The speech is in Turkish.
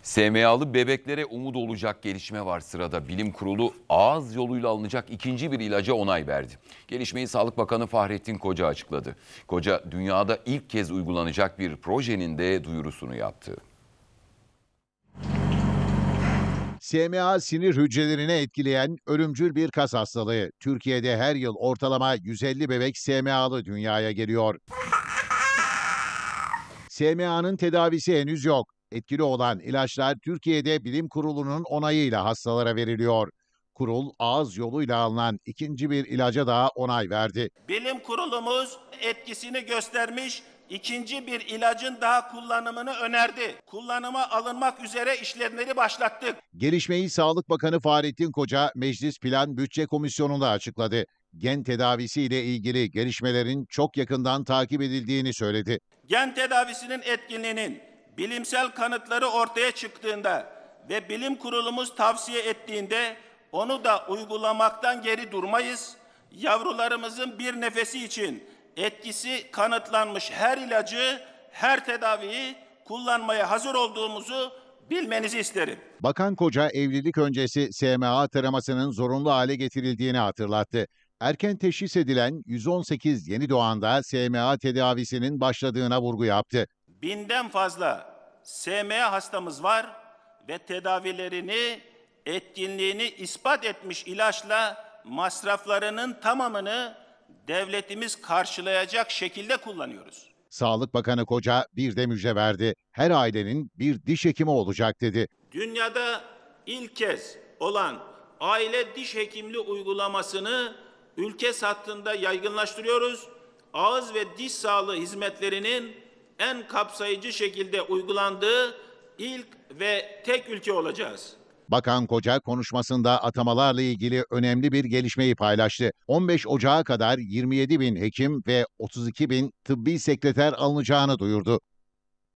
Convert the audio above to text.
SMA'lı bebeklere umut olacak gelişme var sırada. Bilim Kurulu ağız yoluyla alınacak ikinci bir ilaca onay verdi. Gelişmeyi Sağlık Bakanı Fahrettin Koca açıkladı. Koca dünyada ilk kez uygulanacak bir projenin de duyurusunu yaptı. SMA sinir hücrelerini etkileyen ölümcül bir kas hastalığı. Türkiye'de her yıl ortalama 150 bebek SMA'lı dünyaya geliyor. SMA'nın tedavisi henüz yok. Etkili olan ilaçlar Türkiye'de Bilim Kurulu'nun onayıyla hastalara veriliyor. Kurul ağız yoluyla alınan ikinci bir ilaca daha onay verdi. Bilim kurulumuz etkisini göstermiş ikinci bir ilacın daha kullanımını önerdi. Kullanıma alınmak üzere işlemleri başlattık. Gelişmeyi Sağlık Bakanı Fahrettin Koca Meclis Plan Bütçe Komisyonu'nda açıkladı. Gen tedavisiyle ilgili gelişmelerin çok yakından takip edildiğini söyledi. Gen tedavisinin etkinliğinin bilimsel kanıtları ortaya çıktığında ve bilim kurulumuz tavsiye ettiğinde onu da uygulamaktan geri durmayız. Yavrularımızın bir nefesi için etkisi kanıtlanmış her ilacı, her tedaviyi kullanmaya hazır olduğumuzu bilmenizi isterim. Bakan Koca evlilik öncesi SMA taramasının zorunlu hale getirildiğini hatırlattı. Erken teşhis edilen 118 yeni doğanda SMA tedavisinin başladığına vurgu yaptı. 1000'den fazla SMA hastamız var ve tedavilerini, etkinliğini ispat etmiş ilaçla masraflarının tamamını devletimiz karşılayacak şekilde kullanıyoruz. Sağlık Bakanı Koca bir de müjde verdi. Her ailenin bir diş hekimi olacak dedi. Dünyada ilk kez olan aile diş hekimliği uygulamasını ülke hattında yaygınlaştırıyoruz. Ağız ve diş sağlığı hizmetlerinin en kapsayıcı şekilde uygulandığı ilk ve tek ülke olacağız. Bakan Koca konuşmasında atamalarla ilgili önemli bir gelişmeyi paylaştı. 15 Ocağı kadar 27 bin hekim ve 32 bin tıbbi sekreter alınacağını duyurdu.